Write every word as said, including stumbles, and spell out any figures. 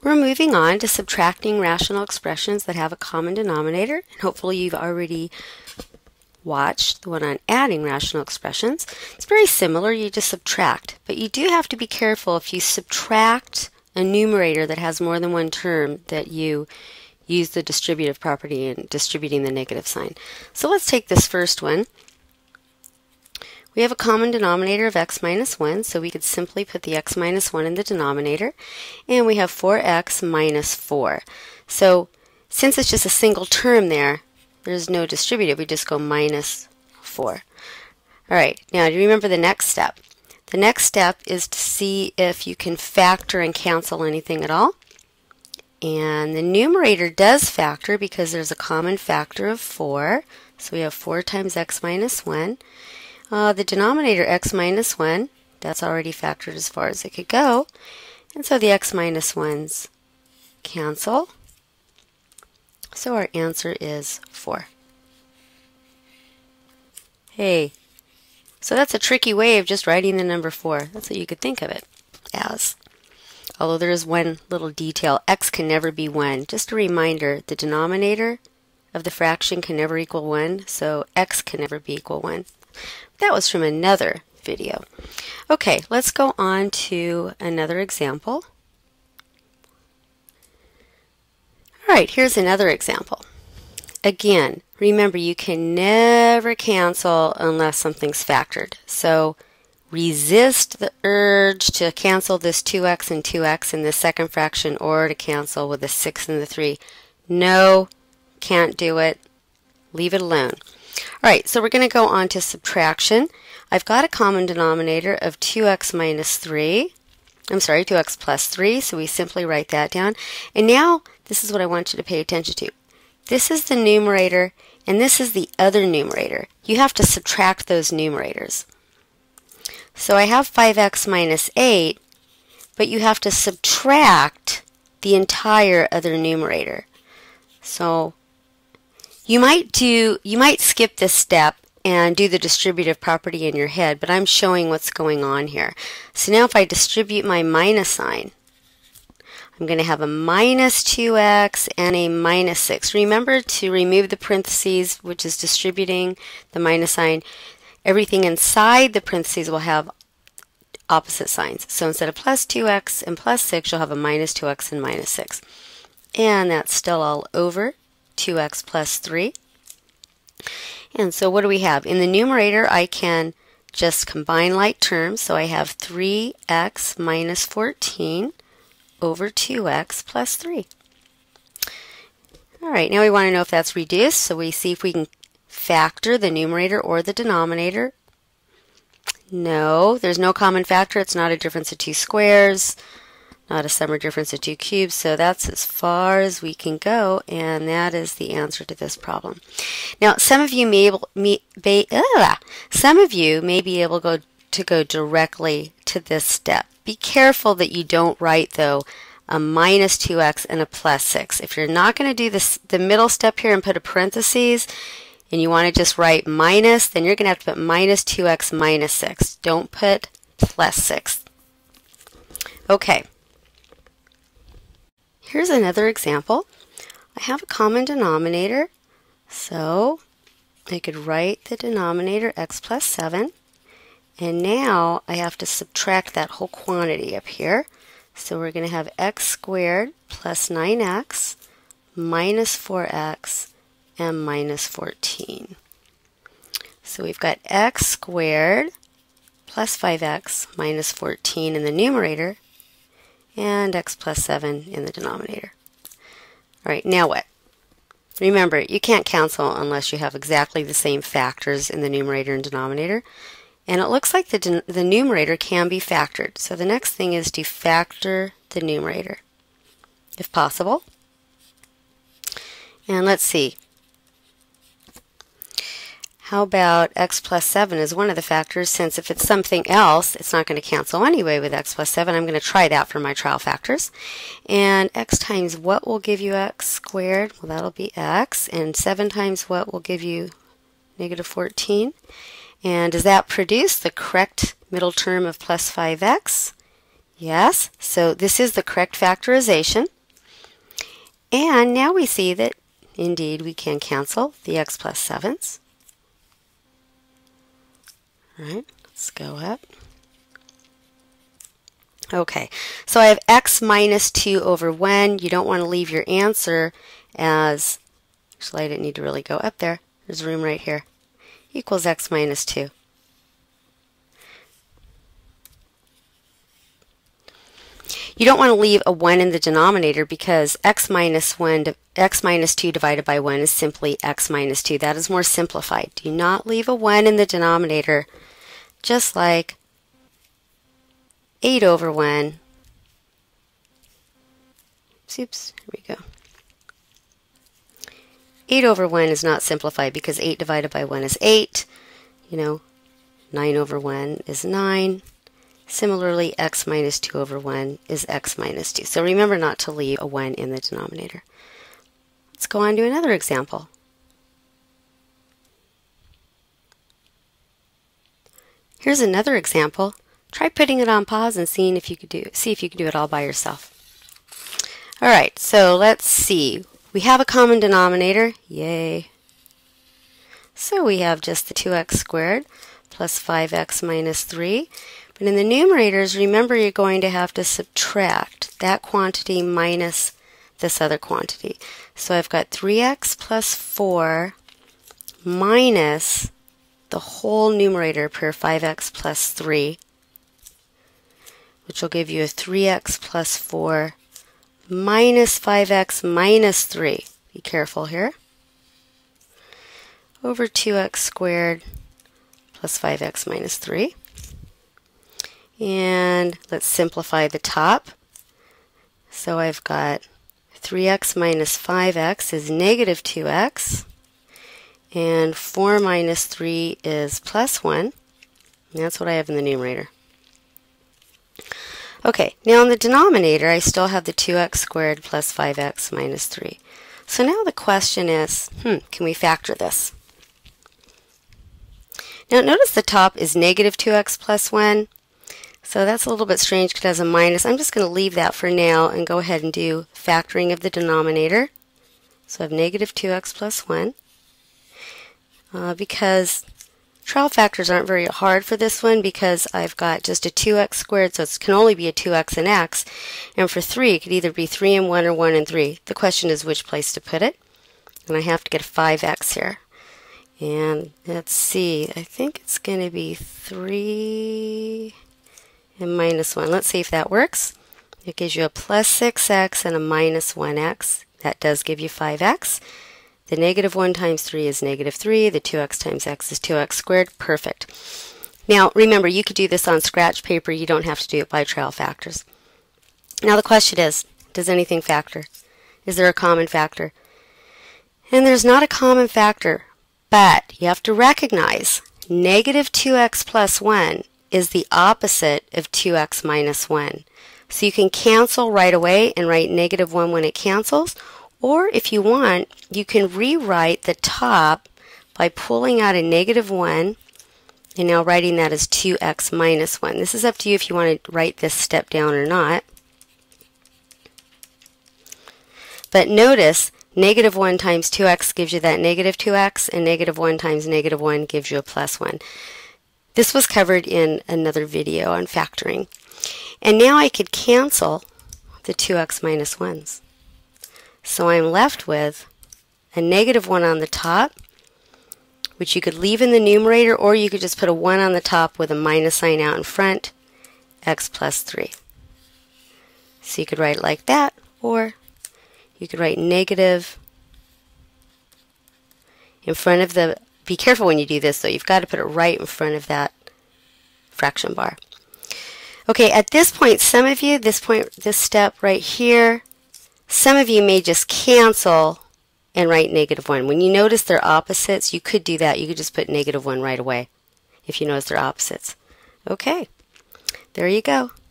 We're moving on to subtracting rational expressions that have a common denominator. And hopefully you've already watched the one on adding rational expressions. It's very similar, you just subtract. But you do have to be careful if you subtract a numerator that has more than one term that you use the distributive property in distributing the negative sign. So let's take this first one. We have a common denominator of x minus one, so we could simply put the x minus one in the denominator, and we have four x minus four. So since it's just a single term there, there's no distributive, we just go minus four. Alright, now do you remember the next step? The next step is to see if you can factor and cancel anything at all. And the numerator does factor because there's a common factor of four, so we have four times x minus one. Uh, the denominator x minus one, that's already factored as far as it could go. And so the x minus ones cancel. So our answer is four. Hey, so that's a tricky way of just writing the number four. That's what you could think of it as. Although there is one little detail, x can never be one. Just a reminder, the denominator of the fraction can never equal one, so x can never be equal one. That was from another video. Okay, let's go on to another example. Alright, here's another example. Again, remember you can never cancel unless something's factored. So resist the urge to cancel this two x and two x in the second fraction or to cancel with the six and the three. No, can't do it. Leave it alone. Alright, so we're going to go on to subtraction. I've got a common denominator of two x minus three. I'm sorry, two x plus three, so we simply write that down. And now, this is what I want you to pay attention to. This is the numerator, and this is the other numerator. You have to subtract those numerators. So I have five x minus eight, but you have to subtract the entire other numerator. So you might do, you might skip this step and do the distributive property in your head, but I'm showing what's going on here. So now if I distribute my minus sign, I'm going to have a minus two x and a minus six. Remember to remove the parentheses, which is distributing the minus sign. Everything inside the parentheses will have opposite signs. So instead of plus two x and plus six, you'll have a minus two x and minus six. And that's still all over two x plus three. And so what do we have? In the numerator, I can just combine like terms. So I have three x minus fourteen over two x plus three. All right, now we want to know if that's reduced. So we see if we can factor the numerator or the denominator. No, there's no common factor. It's not a difference of two squares. Not a sum or difference of two cubes, so that's as far as we can go, and that is the answer to this problem. Now, some of you may able, may, be, uh, some of you may be able go, to go directly to this step. Be careful that you don't write, though, a minus two x and a plus six. If you're not going to do this, the middle step here and put a parentheses, and you want to just write minus, then you're going to have to put minus two x minus six. Don't put plus six. Okay. Here's another example. I have a common denominator, so I could write the denominator x plus seven, and now I have to subtract that whole quantity up here. So we're going to have x squared plus nine x minus four x and minus fourteen. So we've got x squared plus five x minus fourteen in the numerator, and x plus seven in the denominator. All right, now what? Remember, you can't cancel unless you have exactly the same factors in the numerator and denominator. And it looks like the, the numerator can be factored. So the next thing is to factor the numerator, if possible. And let's see. How about x plus seven is one of the factors, since if it's something else, it's not going to cancel anyway with x plus seven. I'm going to try that for my trial factors. And x times what will give you x squared? Well, that'll be x. And seven times what will give you negative fourteen? And does that produce the correct middle term of plus five x? Yes. So this is the correct factorization. And now we see that indeed we can cancel the x plus sevens. All right, let's go up. Okay, so I have x minus two over one. You don't want to leave your answer as, actually I didn't need to really go up there. There's room right here. Equals x minus two. You don't want to leave a one in the denominator because x minus one, x minus two divided by one is simply x minus two. That is more simplified. Do not leave a one in the denominator, just like eight over one. Oops, here we go. eight over one is not simplified because eight divided by one is eight. You know, nine over one is nine. Similarly, x minus two over one is x minus two. So remember not to leave a one in the denominator. Let's go on to another example. Here's another example. Try putting it on pause and seeing if you could do see if you can do it all by yourself. All right, so let's see. We have a common denominator. Yay. So we have just the two x squared plus five x minus three. But in the numerators, remember you're going to have to subtract that quantity minus this other quantity. So I've got three x plus four minus the whole numerator per five x plus three, which will give you a three x plus four minus five x minus three. Be careful here. Over two x squared plus five x minus three. And let's simplify the top. So I've got three x minus five x is negative two x. And four minus three is plus one. And that's what I have in the numerator. Okay, now in the denominator, I still have the two x squared plus five x minus three. So now the question is, hmm, can we factor this? Now notice the top is negative two x plus one. So that's a little bit strange because it has a minus. I'm just going to leave that for now and go ahead and do factoring of the denominator. So I have negative two x plus one. Uh, because trial factors aren't very hard for this one because I've got just a two x squared, so it can only be a two x and x. And for three, it could either be three and one or one and three. The question is which place to put it. And I have to get a five x here. And let's see, I think it's going to be three and minus one. Let's see if that works. It gives you a plus six x and a minus one x. That does give you five x. The negative one times three is negative three. The two x times x is two x squared. Perfect. Now, remember, you could do this on scratch paper. You don't have to do it by trial factors. Now, the question is, does anything factor? Is there a common factor? And there's not a common factor, but you have to recognize negative two x plus one is the opposite of two x minus one. So you can cancel right away and write negative one when it cancels. Or if you want, you can rewrite the top by pulling out a negative one and now writing that as two x minus one. This is up to you if you want to write this step down or not. But notice, negative one times two x gives you that negative two x, and negative one times negative one gives you a plus one. This was covered in another video on factoring. And now I could cancel the two x minus ones. So I'm left with a negative one on the top, which you could leave in the numerator, or you could just put a one on the top with a minus sign out in front, x plus three. So you could write it like that, or you could write negative in front of the, be careful when you do this though, you've got to put it right in front of that fraction bar. Okay, at this point, some of you, this point, this step right here, some of you may just cancel and write negative one. When you notice they're opposites, you could do that. You could just put negative one right away if you notice they're opposites. Okay, there you go.